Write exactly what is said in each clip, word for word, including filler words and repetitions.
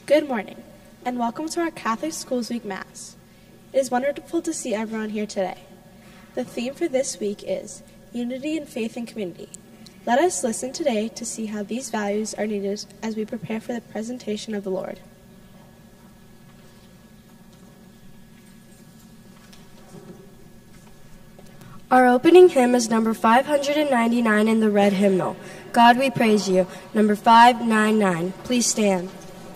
Good morning, and welcome to our Catholic Schools Week Mass. It is wonderful to see everyone here today. The theme for this week is Unity in Faith and Community. Let us listen today to see how these values are needed as we prepare for the presentation of the Lord. Our opening hymn is number five hundred ninety-nine in the red hymnal. God, we praise you. Number five ninety-nine. Please stand.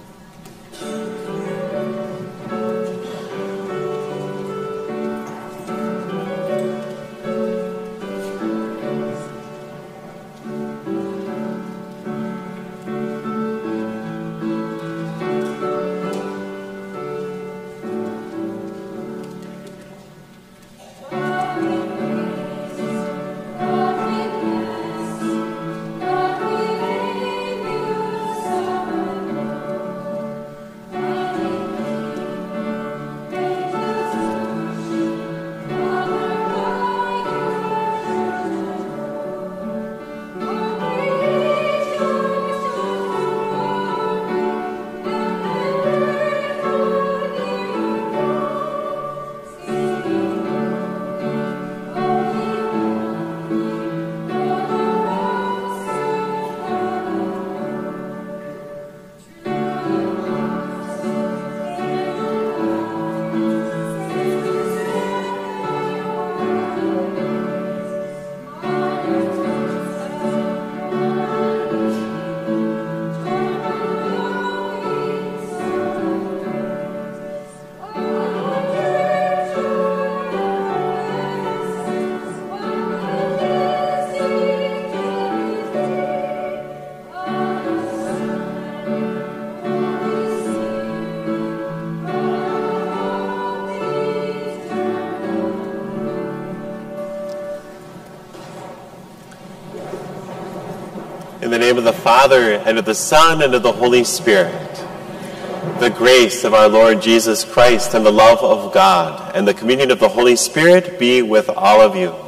In the name of the Father, and of the Son, and of the Holy Spirit, the grace of our Lord Jesus Christ, and the love of God, and the communion of the Holy Spirit be with all of you.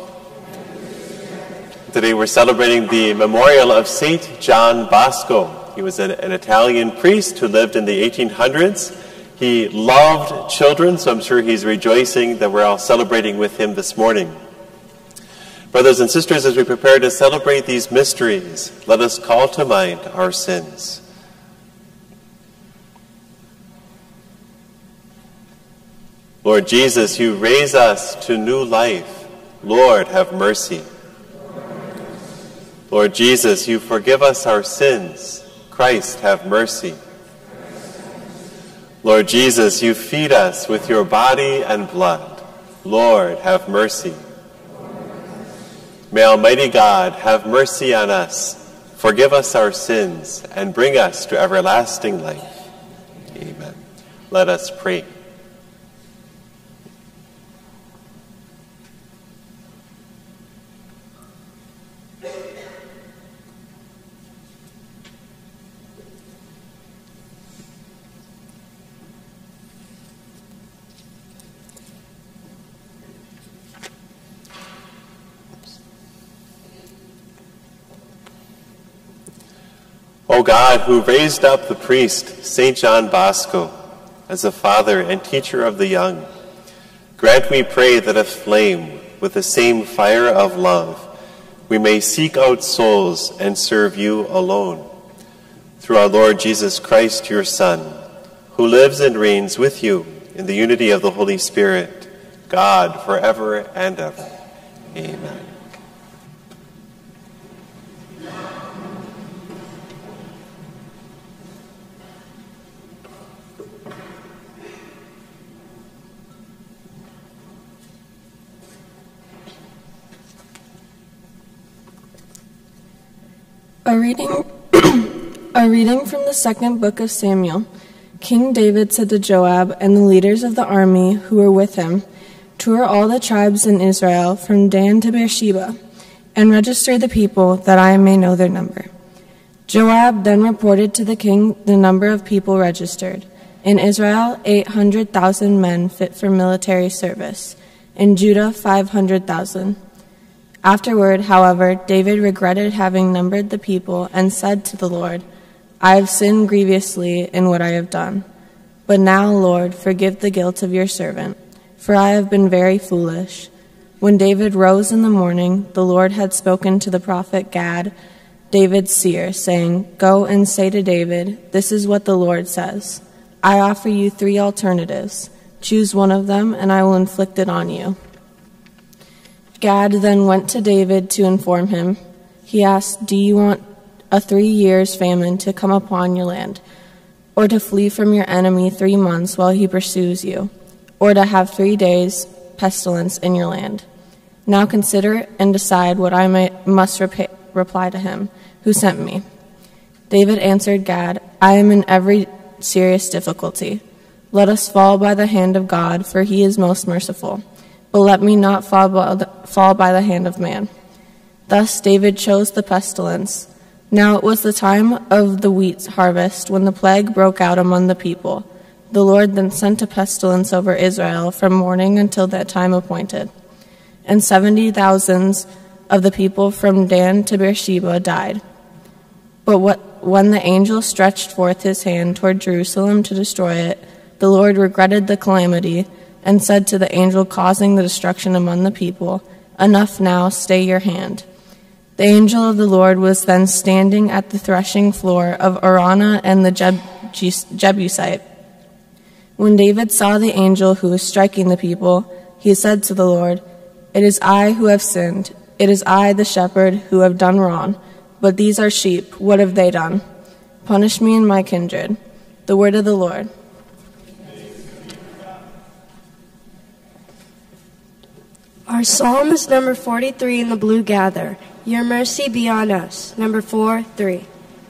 Today we're celebrating the memorial of Saint John Basco. He was an, an Italian priest who lived in the eighteen hundreds. He loved children, so I'm sure he's rejoicing that we're all celebrating with him this morning. Brothers and sisters, as we prepare to celebrate these mysteries, let us call to mind our sins. Lord Jesus, you raise us to new life. Lord, have mercy. Lord Jesus, you forgive us our sins. Christ, have mercy. Lord Jesus, you feed us with your body and blood. Lord, have mercy. May Almighty God have mercy on us, forgive us our sins, and bring us to everlasting life. Amen. Let us pray. O God, who raised up the priest, Saint John Basco, as a father and teacher of the young, grant, we pray, that aflame with the same fire of love, we may seek out souls and serve you alone. Through our Lord Jesus Christ, your Son, who lives and reigns with you in the unity of the Holy Spirit, God, forever and ever. Amen. A reading, a reading from the second book of Samuel. King David said to Joab and the leaders of the army who were with him, "Tour all the tribes in Israel from Dan to Beersheba, and register the people that I may know their number." Joab then reported to the king the number of people registered. In Israel, eight hundred thousand men fit for military service. In Judah, five hundred thousand. Afterward, however, David regretted having numbered the people and said to the Lord, I have sinned grievously in what I have done. But now, Lord, forgive the guilt of your servant, for I have been very foolish. When David rose in the morning, the Lord had spoken to the prophet Gad, David's seer, saying, Go and say to David, this is what the Lord says. I offer you three alternatives. Choose one of them, and I will inflict it on you. Gad then went to David to inform him. He asked, Do you want a three years famine to come upon your land, or to flee from your enemy three months while he pursues you, or to have three days pestilence in your land? Now consider and decide what I may, must repa- reply to him who sent me. David answered Gad, I am in every serious difficulty. Let us fall by the hand of God, for he is most merciful. But let me not fall by the, fall by the hand of man. Thus David chose the pestilence. Now it was the time of the wheat harvest, when the plague broke out among the people. The Lord then sent a pestilence over Israel from morning until that time appointed. And seventy thousands of the people from Dan to Beersheba died. But what, when the angel stretched forth his hand toward Jerusalem to destroy it, the Lord regretted the calamity and said to the angel causing the destruction among the people, Enough now, stay your hand. The angel of the Lord was then standing at the threshing floor of Araunah and the Jeb- Jebusite. When David saw the angel who was striking the people, he said to the Lord, It is I who have sinned. It is I, the shepherd, who have done wrong. But these are sheep. What have they done? Punish me and my kindred. The word of the Lord. Our psalm is number forty-three in the blue gather. Your mercy be on us. Number four, three.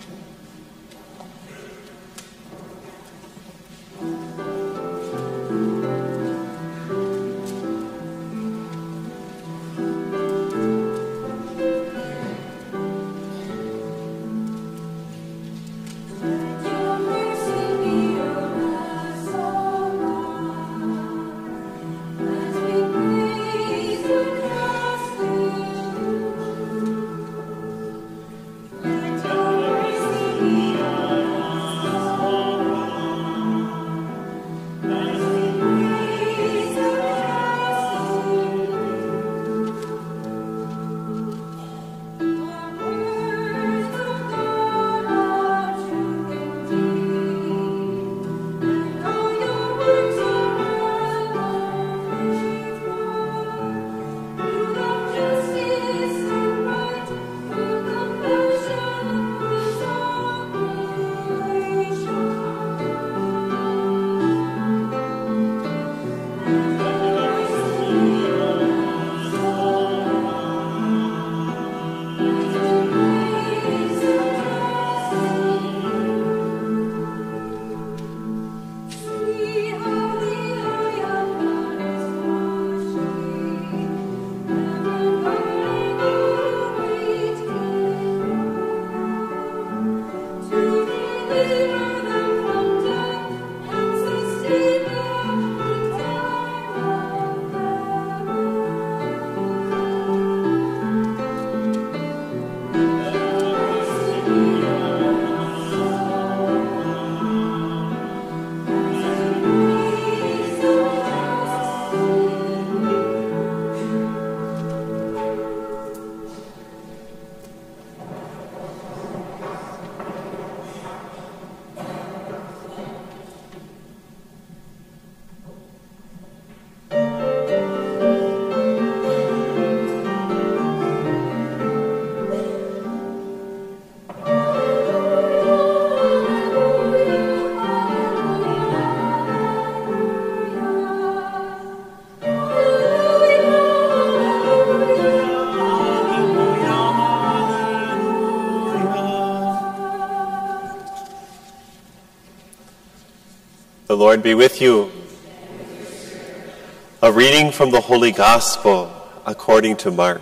The Lord be with you. A reading from the Holy Gospel according to Mark.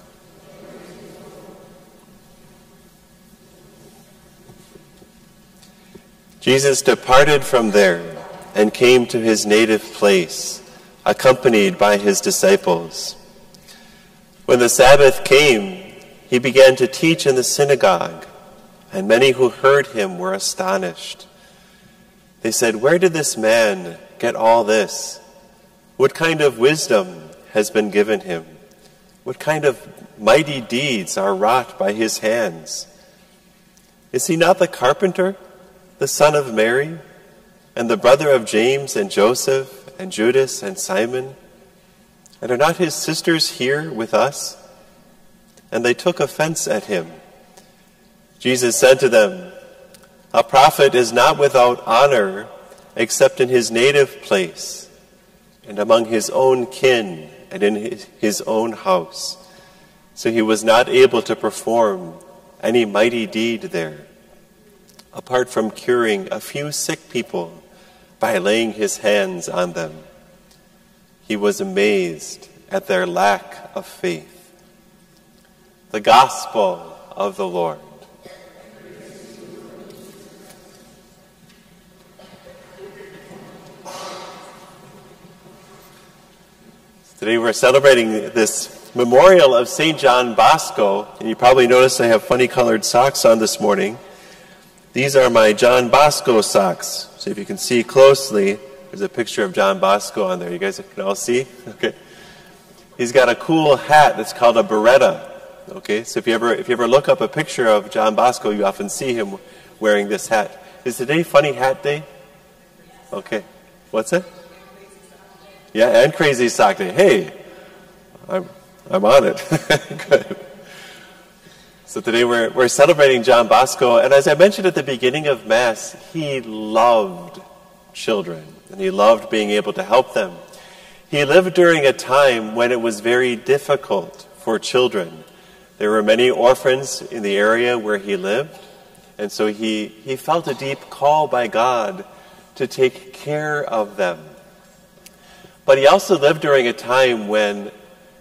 Jesus departed from there and came to his native place, accompanied by his disciples. When the Sabbath came, he began to teach in the synagogue, and many who heard him were astonished. They said, "Where did this man get all this? What kind of wisdom has been given him? What kind of mighty deeds are wrought by his hands? Is he not the carpenter, the son of Mary, and the brother of James and Joseph and Judas and Simon? And are not his sisters here with us?" And they took offense at him. Jesus said to them, "A prophet is not without honor except in his native place, and among his own kin, and in his, his own house." So he was not able to perform any mighty deed there, apart from curing a few sick people by laying his hands on them. He was amazed at their lack of faith. The Gospel of the Lord. Today we're celebrating this memorial of Saint John Basco, and you probably noticed I have funny colored socks on this morning. These are my John Basco socks. So if you can see closely, there's a picture of John Basco on there. You guys can all see? Okay. He's got a cool hat that's called a beretta. Okay, so if you ever if you ever look up a picture of John Basco, you often see him wearing this hat. Is today Funny Hat Day? Okay. What's it? Yeah, and Crazy Sock Day. Hey, I'm I'm on it. Good. So today we're we're celebrating John Basco, and as I mentioned at the beginning of Mass, he loved children, and he loved being able to help them. He lived during a time when it was very difficult for children. There were many orphans in the area where he lived, and so he, he felt a deep call by God to take care of them. But he also lived during a time when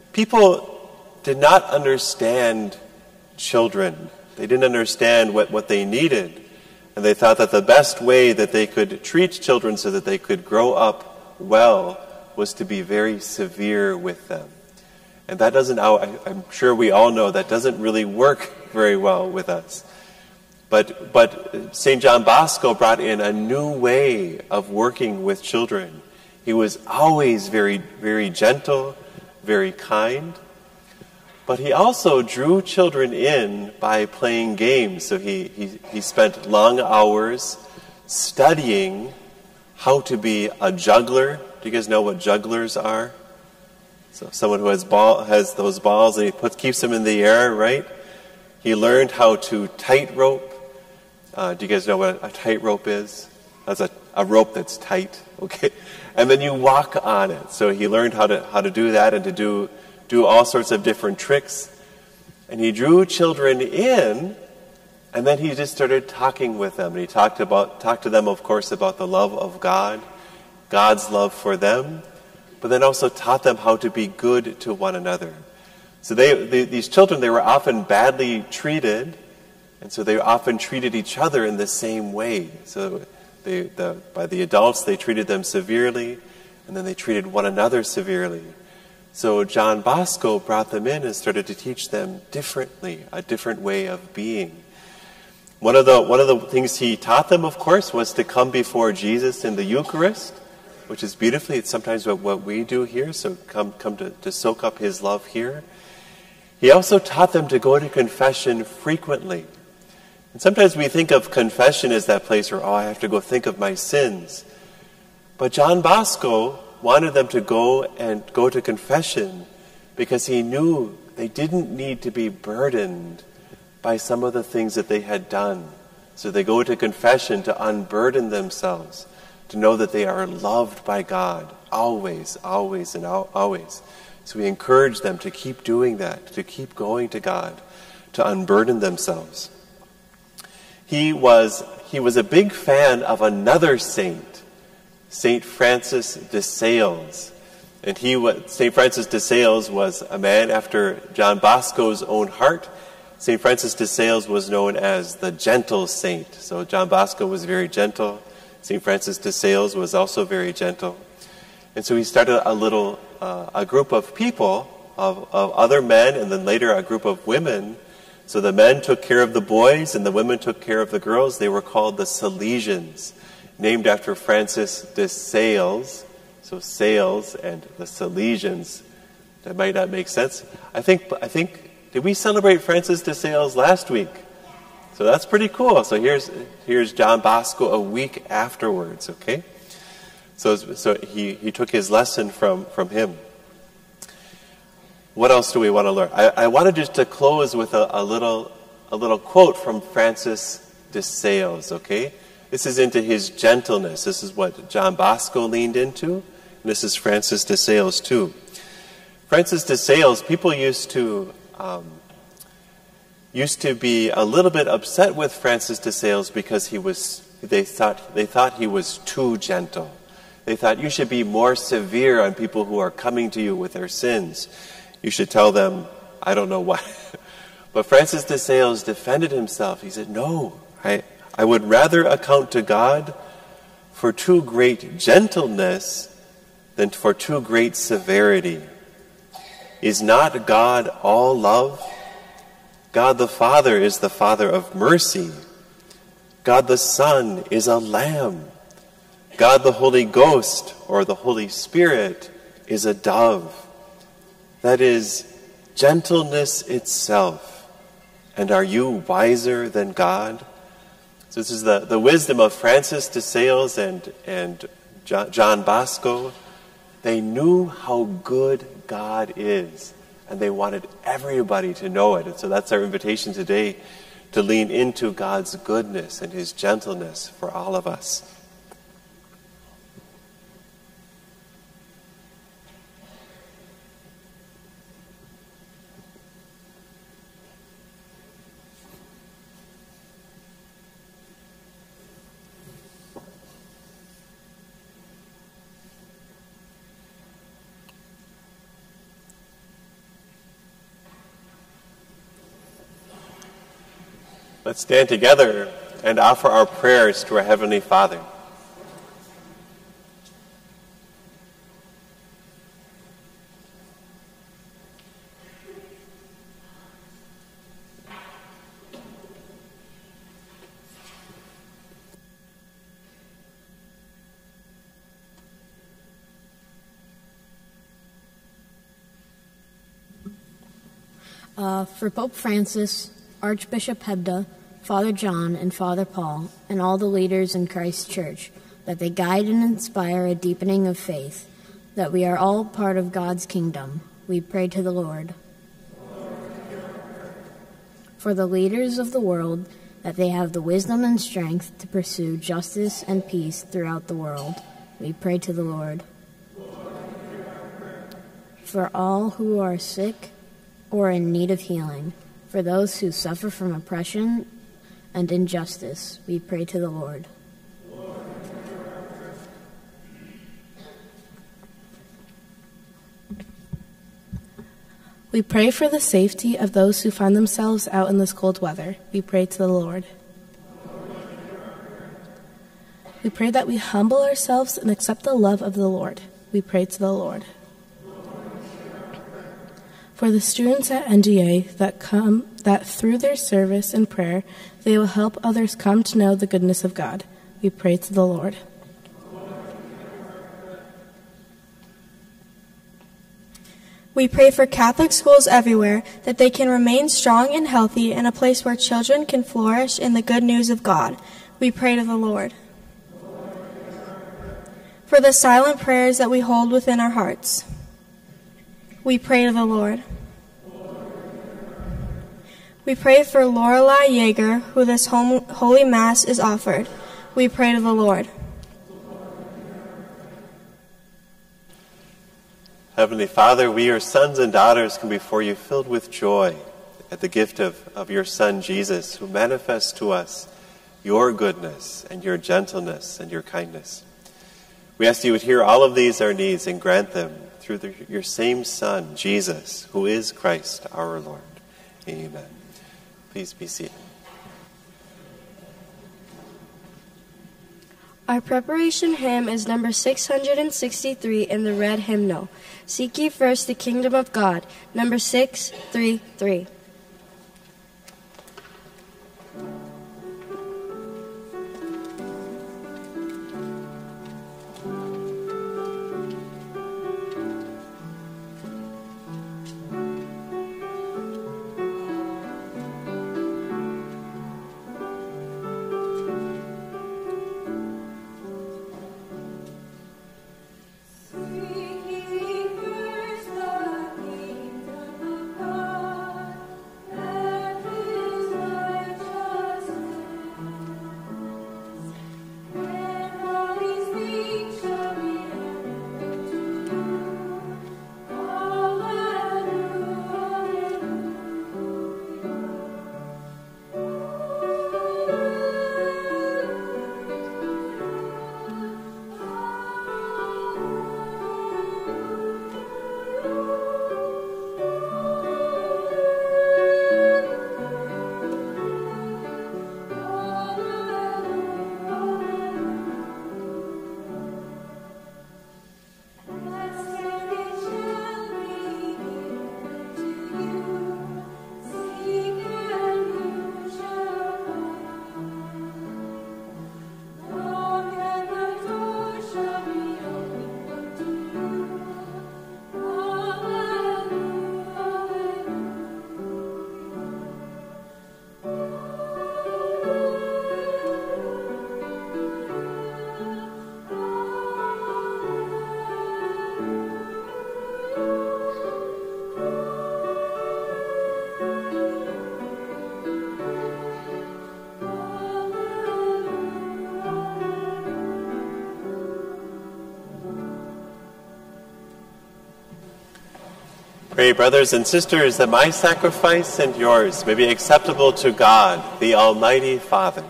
people did not understand children. They didn't understand what, what they needed, and they thought that the best way that they could treat children so that they could grow up well was to be very severe with them. And that doesn't, I'm sure we all know, that doesn't really work very well with us. But, but Saint John Basco brought in a new way of working with children. He was always very, very gentle, very kind. But he also drew children in by playing games. So he, he, he spent long hours studying how to be a juggler. Do you guys know what jugglers are? So someone who has ball has those balls and he puts keeps them in the air, right? He learned how to tightrope. Uh, do you guys know what a tightrope is? That's a, a rope that's tight, okay? And then you walk on it. So he learned how to how to do that and to do do all sorts of different tricks. And he drew children in, and then he just started talking with them. And he talked about talked to them, of course, about the love of God, God's love for them, but then also taught them how to be good to one another. So they, they, these children, they were often badly treated, and so they often treated each other in the same way. So they, the, by the adults, they treated them severely, and then they treated one another severely. So John Basco brought them in and started to teach them differently, a different way of being. One of the, one of the things he taught them, of course, was to come before Jesus in the Eucharist, which is beautifully, it's sometimes what, what we do here, so come come to, to soak up his love here. He also taught them to go to confession frequently. And sometimes we think of confession as that place where, oh, I have to go think of my sins. But John Basco wanted them to go and go to confession because he knew they didn't need to be burdened by some of the things that they had done. So they go to confession to unburden themselves, to know that they are loved by God, always, always, and always. So we encourage them to keep doing that, to keep going to God, to unburden themselves. He was, he was a big fan of another saint, Saint Francis de Sales. And he was, Saint Francis de Sales was a man after John Basco's own heart. Saint Francis de Sales was known as the gentle saint. So John Basco was very gentle. Saint Francis de Sales was also very gentle. And so he started a little, uh, a group of people, of, of other men, and then later a group of women, So the men took care of the boys and the women took care of the girls. They were called the Salesians, named after Francis de Sales. So Sales and the Salesians. That might not make sense. I think, I think, did we celebrate Francis de Sales last week? So that's pretty cool. So here's here's John Basco a week afterwards, okay? So so he, he took his lesson from, from him. What else do we want to learn? I, I wanted just to close with a, a little a little quote from Francis de Sales, okay? This is into his gentleness. This is what John Basco leaned into. And this is Francis de Sales too. Francis de Sales, people used to um, used to be a little bit upset with Francis de Sales because he was they thought they thought he was too gentle. They thought you should be more severe on people who are coming to you with their sins. You should tell them, I don't know what. But Francis de Sales defended himself. He said, no, I, I would rather account to God for too great gentleness than for too great severity. Is not God all love? God the Father is the Father of mercy. God the Son is a lamb. God the Holy Ghost, or the Holy Spirit, is a dove. That is gentleness itself. And are you wiser than God? So this is the, the wisdom of Francis de Sales and, and John Basco. They knew how good God is, and they wanted everybody to know it. And so that's our invitation today, to lean into God's goodness and his gentleness for all of us. Let's stand together and offer our prayers to our Heavenly Father. Uh, for Pope Francis, Archbishop Hebda, Father John, and Father Paul, and all the leaders in Christ's Church, that they guide and inspire a deepening of faith, that we are all part of God's kingdom. We pray to the Lord. For the leaders of the world, that they have the wisdom and strength to pursue justice and peace throughout the world. We pray to the Lord. For all who are sick or in need of healing, for those who suffer from oppression and injustice, we pray to the Lord. We pray for the safety of those who find themselves out in this cold weather. We pray to the Lord. We pray that we humble ourselves and accept the love of the Lord. We pray to the Lord. For the students at N G A that come, that through their service and prayer, they will help others come to know the goodness of God. We pray to the Lord. We pray for Catholic schools everywhere, that they can remain strong and healthy in a place where children can flourish in the good news of God. We pray to the Lord. For the silent prayers that we hold within our hearts, we pray to the Lord. We pray for Lorelei Yeager, who this Holy Mass is offered. We pray to the Lord. Heavenly Father, we, your sons and daughters, come before you filled with joy at the gift of, of your Son, Jesus, who manifests to us your goodness and your gentleness and your kindness. We ask you would hear all of these our needs and grant them through the, your same Son, Jesus, who is Christ our Lord. Amen. Please be seated. Our preparation hymn is number six hundred sixty-three in the red hymnal. Seek ye first the kingdom of God, number six thirty-three. Pray, brothers and sisters, that my sacrifice and yours may be acceptable to God, the Almighty Father.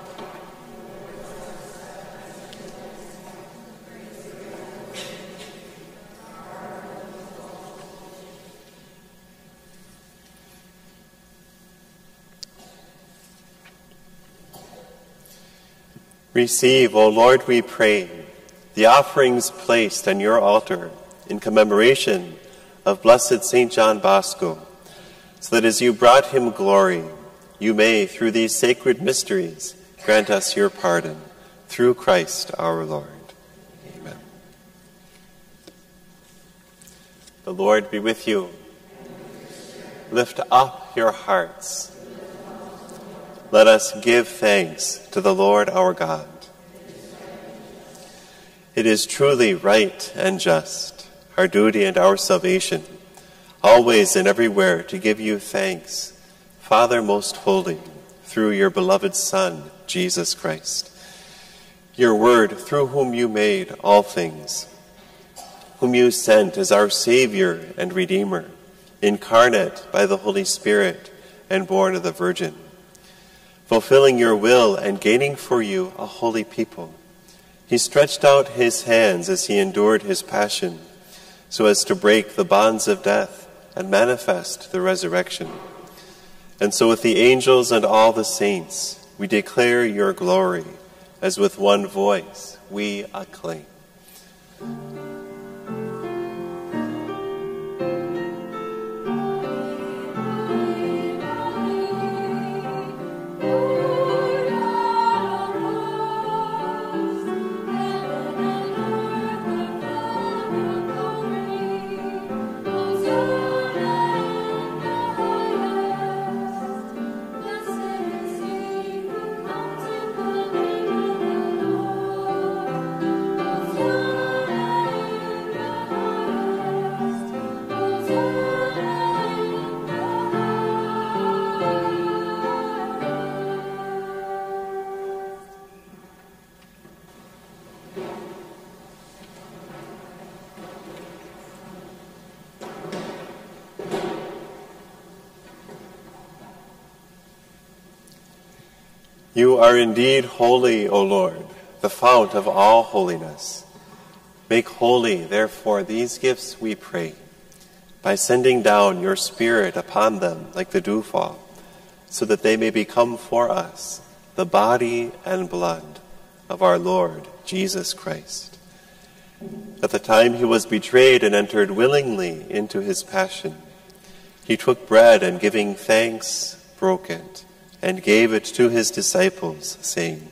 Receive, O Lord, we pray, the offerings placed on your altar in commemoration of blessed Saint John Basco, so that as you brought him glory, you may, through these sacred mysteries, grant us your pardon, through Christ our Lord. Amen. The Lord be with you. Lift up your hearts. Let us give thanks to the Lord our God. It is truly right and just, our duty and our salvation, always and everywhere to give you thanks, Father most holy, through your beloved Son, Jesus Christ, your Word, through whom you made all things, whom you sent as our Savior and Redeemer, incarnate by the Holy Spirit and born of the Virgin, fulfilling your will and gaining for you a holy people. He stretched out his hands as he endured his passion, so as to break the bonds of death and manifest the resurrection. And so with the angels and all the saints, we declare your glory, as with one voice we acclaim. You are indeed holy, O Lord, the fount of all holiness. Make holy, therefore, these gifts, we pray, by sending down your Spirit upon them like the dewfall, so that they may become for us the body and blood of our Lord Jesus Christ. At the time he was betrayed and entered willingly into his passion, he took bread and, giving thanks, broke it, and gave it to his disciples, saying,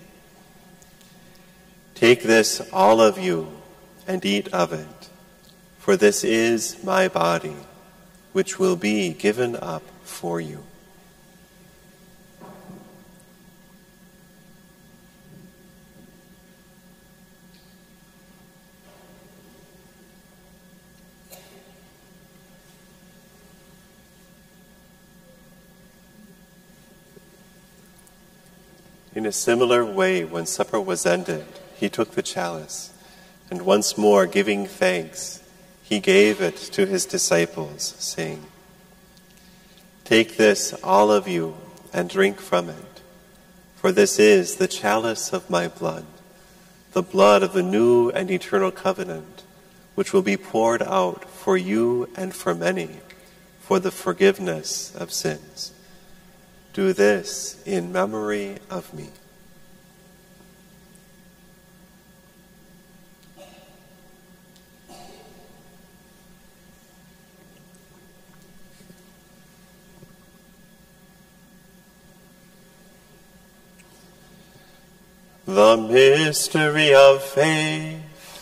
"Take this, all of you, and eat of it, for this is my body, which will be given up for you." In a similar way, when supper was ended, he took the chalice, and once more giving thanks, he gave it to his disciples, saying, "Take this, all of you, and drink from it, for this is the chalice of my blood, the blood of the new and eternal covenant, which will be poured out for you and for many for the forgiveness of sins. Do this in memory of me." The mystery of faith.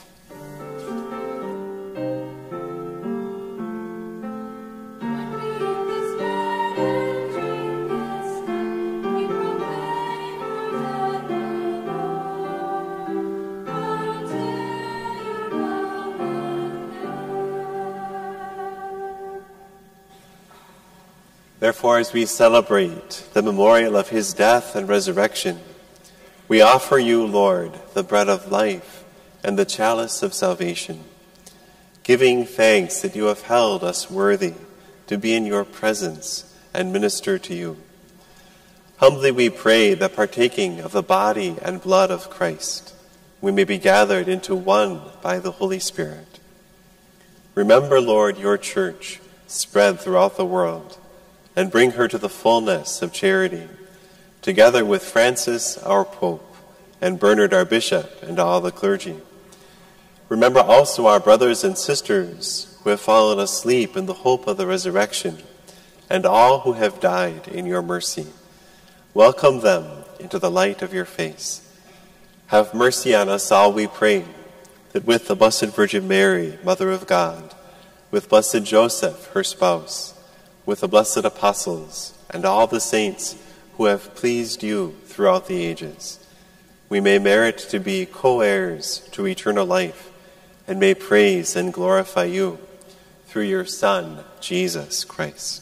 Therefore, as we celebrate the memorial of his death and resurrection, we offer you, Lord, the bread of life and the chalice of salvation, giving thanks that you have held us worthy to be in your presence and minister to you. Humbly we pray that partaking of the body and blood of Christ, we may be gathered into one by the Holy Spirit. Remember, Lord, your church spread throughout the world, and bring her to the fullness of charity, together with Francis, our Pope, and Bernard, our Bishop, and all the clergy. Remember also our brothers and sisters who have fallen asleep in the hope of the resurrection, and all who have died in your mercy. Welcome them into the light of your face. Have mercy on us all, we pray, that with the Blessed Virgin Mary, Mother of God, with Blessed Joseph, her spouse, with the blessed apostles, and all the saints who have pleased you throughout the ages, we may merit to be co-heirs to eternal life, and may praise and glorify you through your Son, Jesus Christ.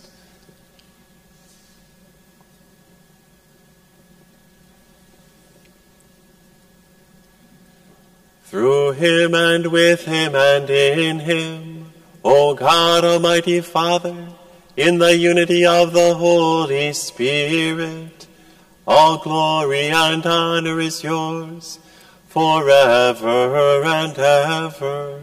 Through him and with him and in him, O God, Almighty Father, in the unity of the Holy Spirit, all glory and honor is yours forever and ever.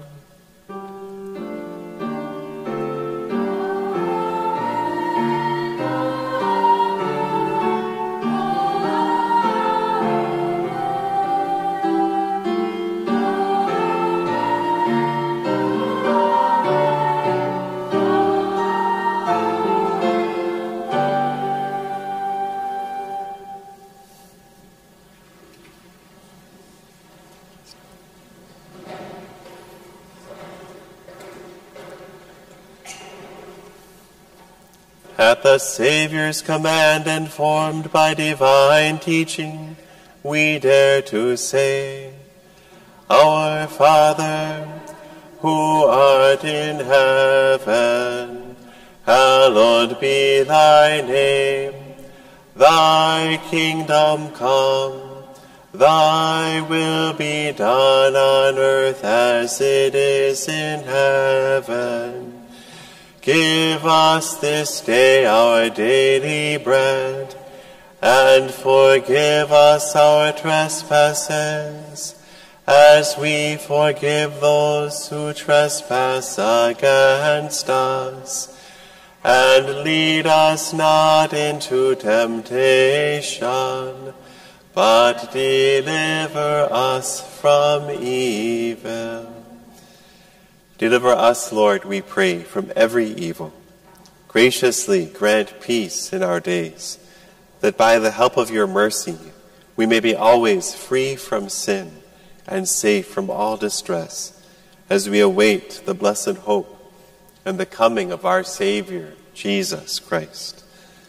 At the Savior's command, informed by divine teaching, we dare to say, Our Father, who art in heaven, hallowed be thy name. Thy kingdom come, thy will be done on earth as it is in heaven. Give us this day our daily bread, and forgive us our trespasses, as we forgive those who trespass against us. And lead us not into temptation, but deliver us from evil. Deliver us, Lord, we pray, from every evil. Graciously grant peace in our days, that by the help of your mercy we may be always free from sin and safe from all distress, as we await the blessed hope and the coming of our Savior, Jesus Christ.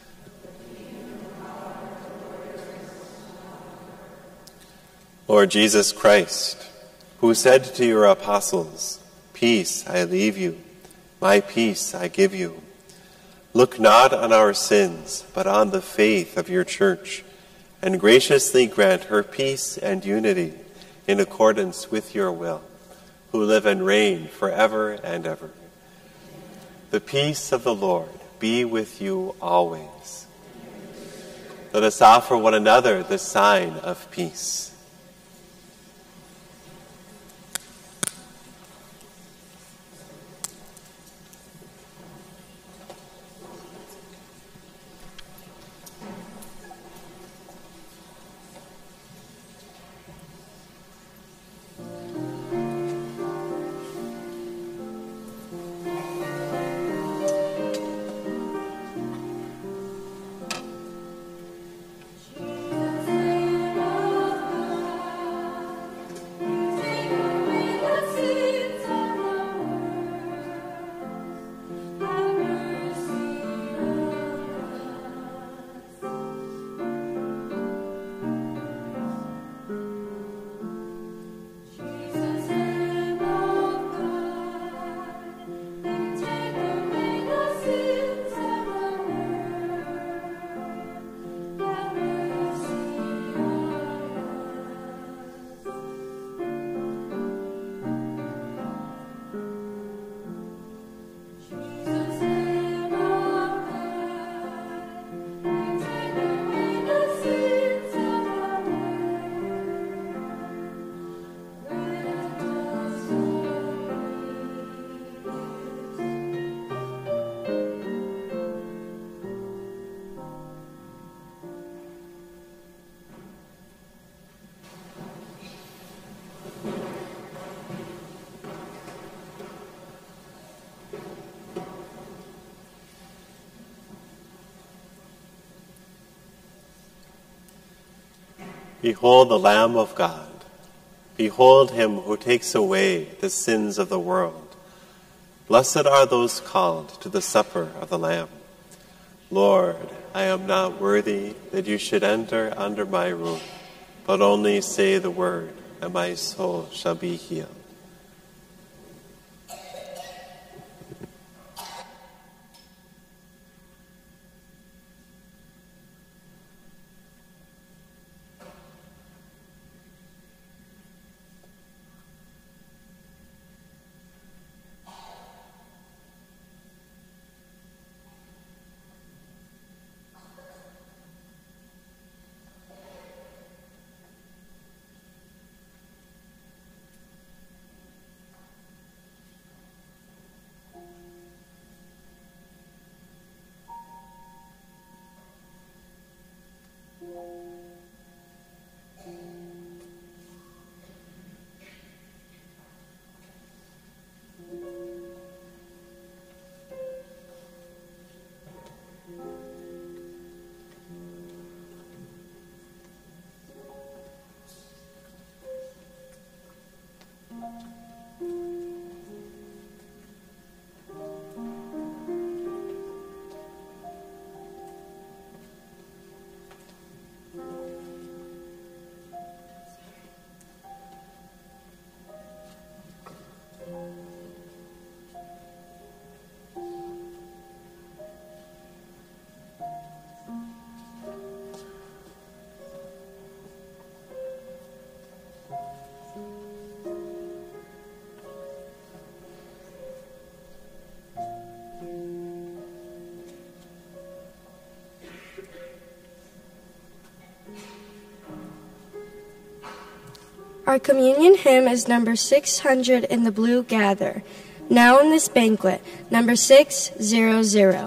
Lord Jesus Christ, who said to your apostles, Peace I leave you, my peace I give you. Look not on our sins, but on the faith of your church, and graciously grant her peace and unity in accordance with your will, who live and reign forever and ever. The peace of the Lord be with you always. Let us offer one another the sign of peace. Behold the Lamb of God. Behold him who takes away the sins of the world. Blessed are those called to the supper of the Lamb. Lord, I am not worthy that you should enter under my roof, but only say the word, and my soul shall be healed. Our communion hymn is number six hundred in the blue gather. Now in this banquet, number six hundred.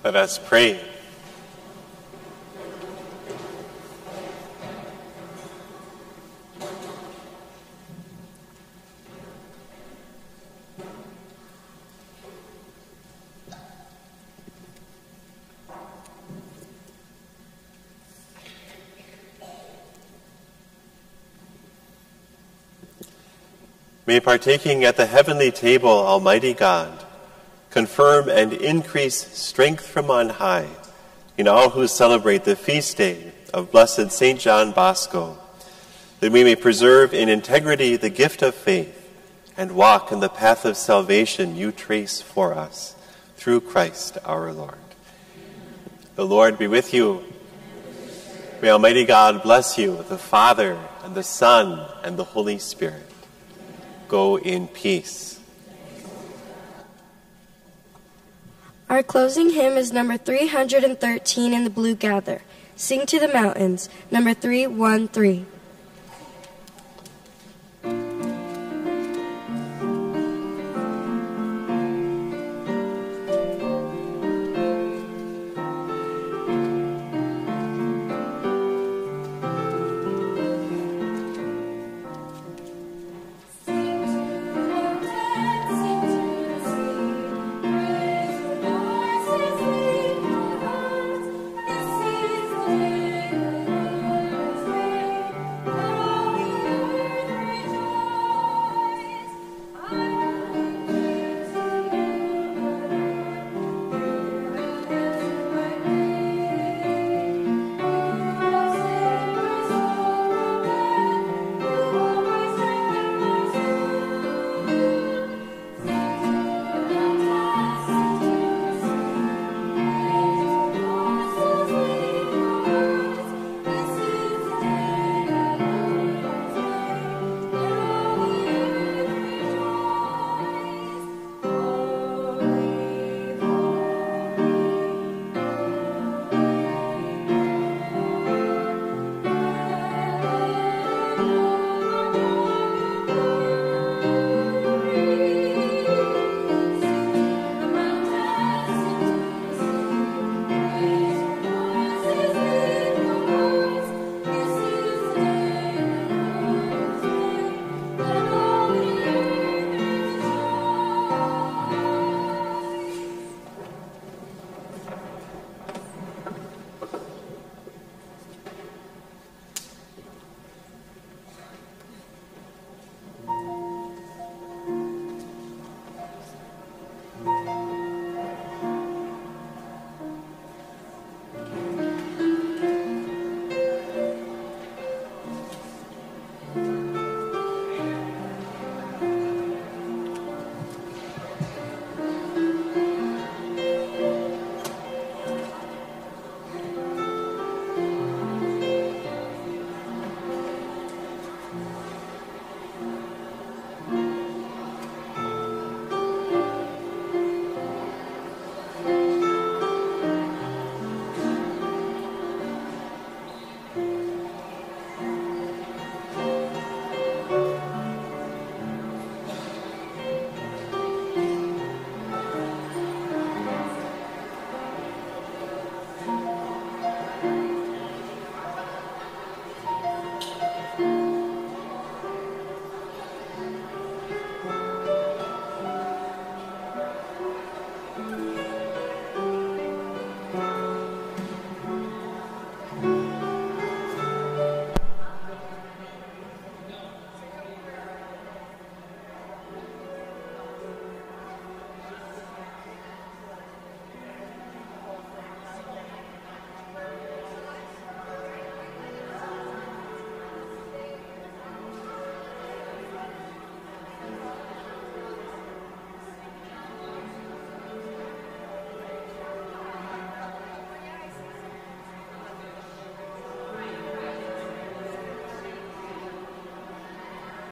Let us pray. May partaking at the heavenly table, Almighty God, confirm and increase strength from on high in all who celebrate the feast day of blessed Saint John Basco, that we may preserve in integrity the gift of faith and walk in the path of salvation you trace for us through Christ our Lord. The Lord be with you. May Almighty God bless you, the Father and the Son and the Holy Spirit. Go in peace. Our closing hymn is number three hundred thirteen in the Blue Gather. Sing to the Mountains, number three one three.